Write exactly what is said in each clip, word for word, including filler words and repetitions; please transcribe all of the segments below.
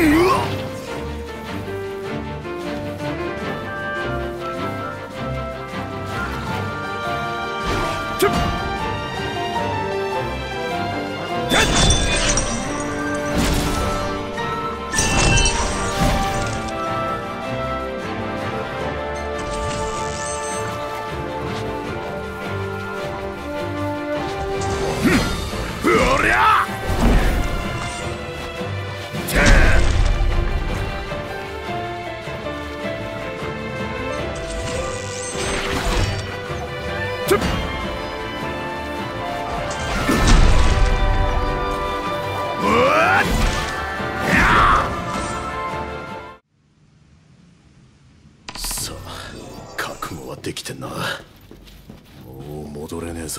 できてんな。もう戻れねえぞ。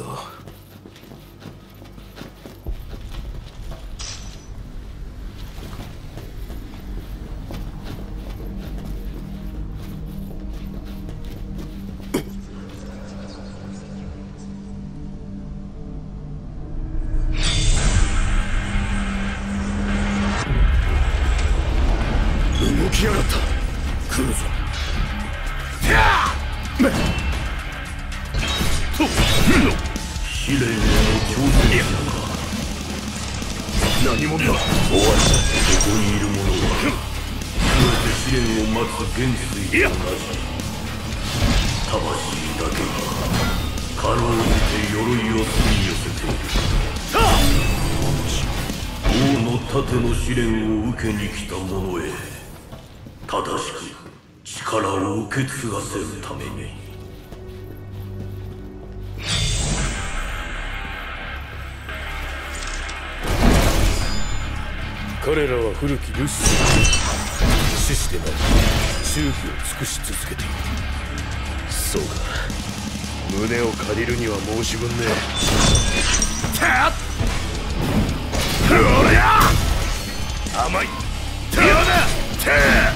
動きやがった。来るぞ。試練への挑戦者か。何者だ。終わりだ。ここにいる者は全て試練を待つ元帥と同じ。魂だけがかろうじて鎧を吸い寄せている。王の盾の試練を受けに来た者へ正しく力を受け継がせるために。彼らは古きルッシュ獅子でなり忠義を尽くし続けている。そうか、胸を借りるには申し分ねえ。たっおりゃ甘い手だ。手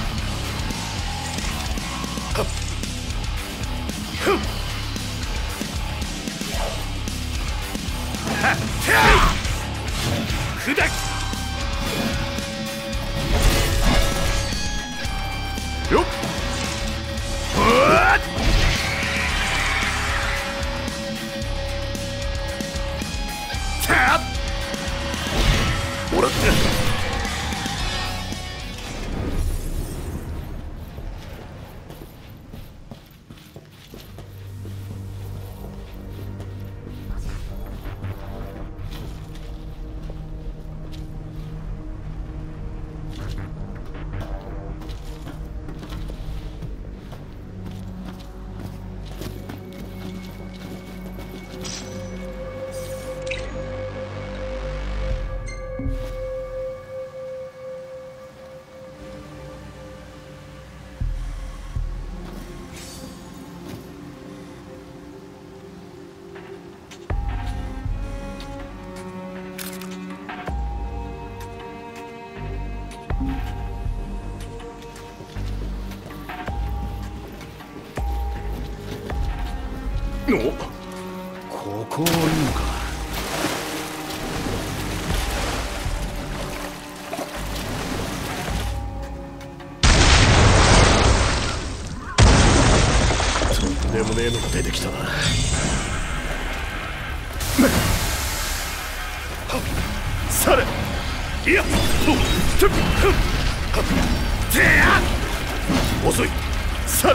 はっふっはっ砕きよっ。もらってお、ここはいいのか。とんでもねえのが出てきたな。はっされいやほっとっふっはってや遅いされ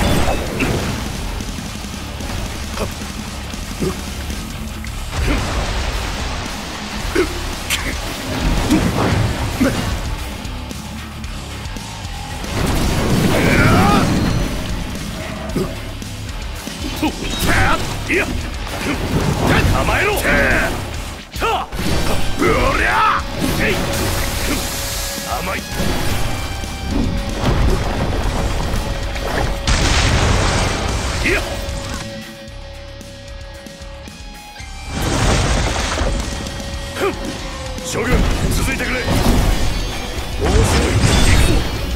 いや構えろ。たうりゃえい甘いいや将軍続いてくれ。面白い。行くぞ。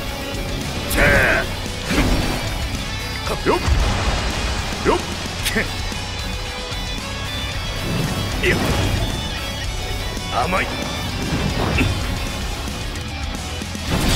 よっよっいや甘い。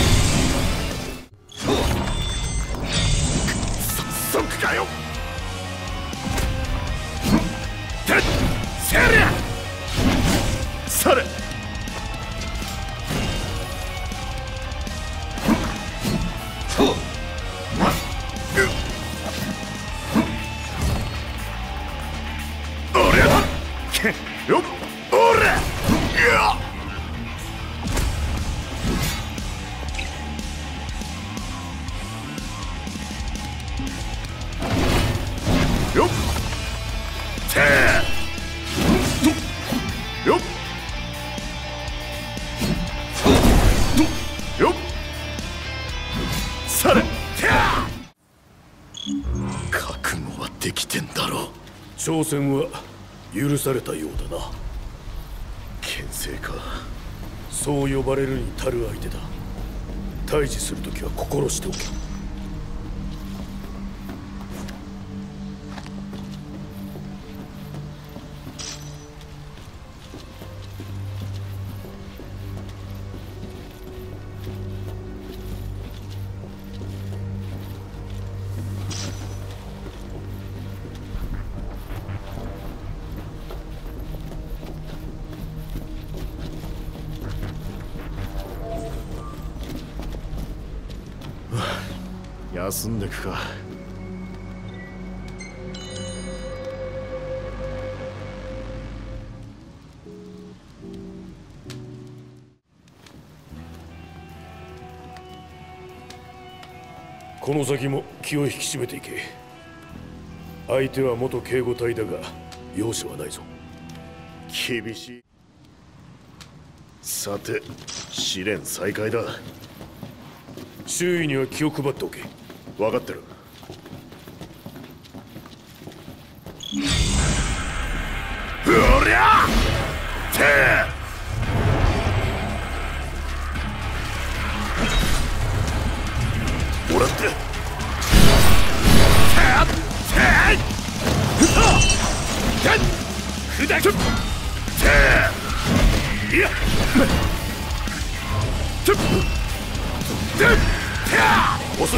俺だよっ俺やよってよっよっされ覚悟はできてんだろう。挑戦は許されたようだな。牽制か、そう呼ばれるに足る相手だ。対峙するときは心しておけ。休んでくか。この先も気を引き締めていけ。相手は元警護隊だが容赦はないぞ。厳しい。さて試練再開だ。周囲には気を配っておけ。分かってる。おりゃてもらっててて砕くていやてて遅い。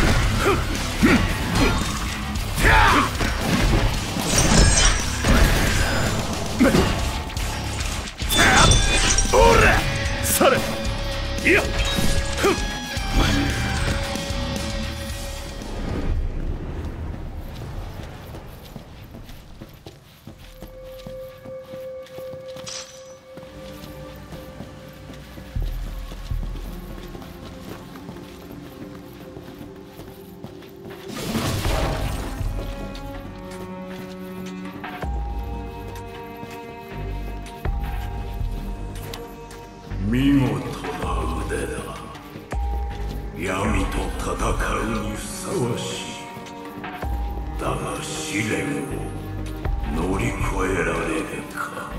おらされいや見事な腕だ。闇と戦うにふさわしい。だが試練を乗り越えられるか。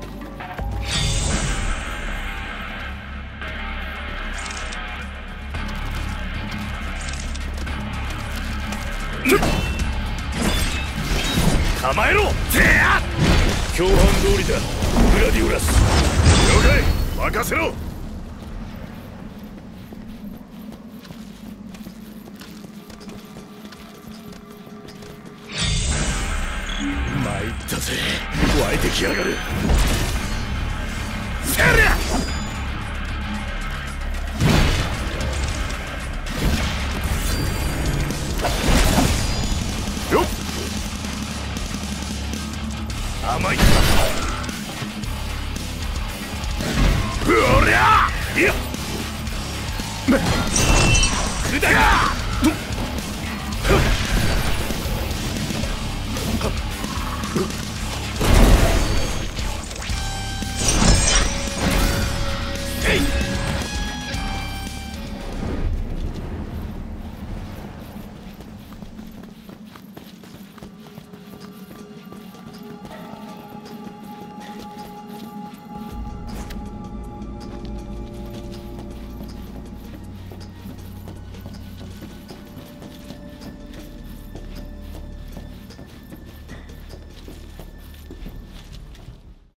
構えろ。共犯通りだグラディオラス。了解、任せろ。参ったぜ、湧いてきやがる。せりゃよっ甘い。おりゃいや砕け